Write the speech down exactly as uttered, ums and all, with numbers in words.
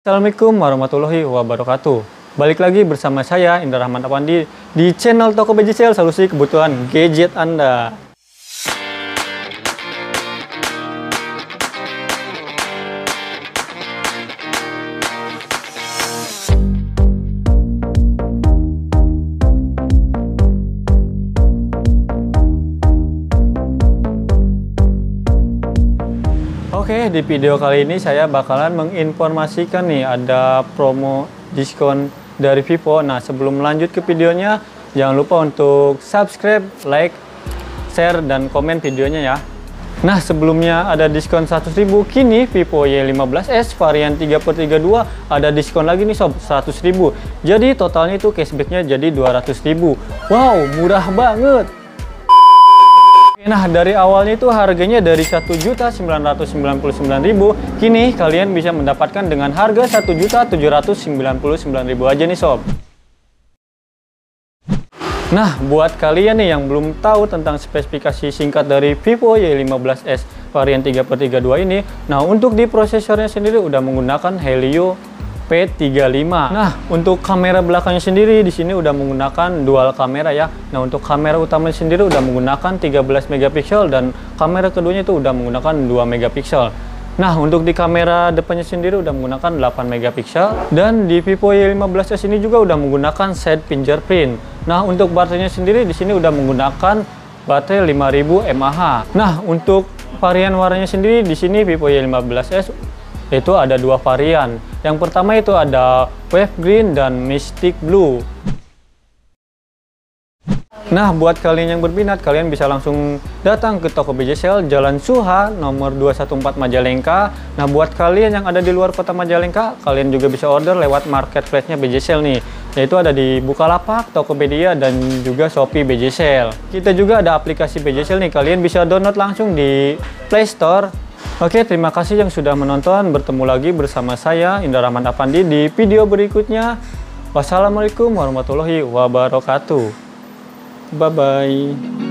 Assalamualaikum warahmatullahi wabarakatuh. Balik lagi bersama saya Indra Rahman Apandi di channel Toko B J Sale, solusi kebutuhan gadget Anda. Oke, di video kali ini saya bakalan menginformasikan nih ada promo diskon dari Vivo. Nah, sebelum lanjut ke videonya, jangan lupa untuk subscribe, like, share, dan komen videonya ya. Nah, sebelumnya ada diskon seratus ribu, kini Vivo Y lima belas S varian tiga per tiga puluh dua ada diskon lagi nih sob, seratus ribu. Jadi totalnya itu cashbacknya jadi dua ratus ribu. Wow, murah banget. Nah, dari awalnya itu harganya dari satu juta sembilan ratus sembilan puluh sembilan ribu, kini kalian bisa mendapatkan dengan harga satu juta tujuh ratus sembilan puluh sembilan ribu aja nih sob. Nah, buat kalian nih yang belum tahu tentang spesifikasi singkat dari Vivo Y lima belas S varian tiga per tiga puluh dua ini, nah untuk di prosesornya sendiri udah menggunakan Helio P tiga puluh lima. Nah, untuk kamera belakangnya sendiri di sini udah menggunakan dual kamera ya. Nah, untuk kamera utamanya sendiri udah menggunakan tiga belas megapiksel dan kamera keduanya itu udah menggunakan dua megapiksel. Nah, untuk di kamera depannya sendiri udah menggunakan delapan megapiksel dan di Vivo Y lima belas S ini juga udah menggunakan side fingerprint. Nah, untuk baterainya sendiri di sini udah menggunakan baterai lima ribu mAh. Nah, untuk varian warnanya sendiri di sini Vivo Y lima belas S itu ada dua varian. Yang pertama itu ada Wave Green dan Mystic Blue. Nah, buat kalian yang berminat, kalian bisa langsung datang ke Toko B J Sale Jalan Suha nomor dua satu empat Majalengka. Nah, buat kalian yang ada di luar kota Majalengka, kalian juga bisa order lewat marketplace-nya B J Sale nih. Yaitu ada di Bukalapak, Tokopedia, dan juga Shopee B J Sale. Kita juga ada aplikasi B J Sale nih, kalian bisa download langsung di Play Store. Oke, terima kasih yang sudah menonton. Bertemu lagi bersama saya Indra Rahman Apandi di video berikutnya. Wassalamualaikum warahmatullahi wabarakatuh. Bye bye.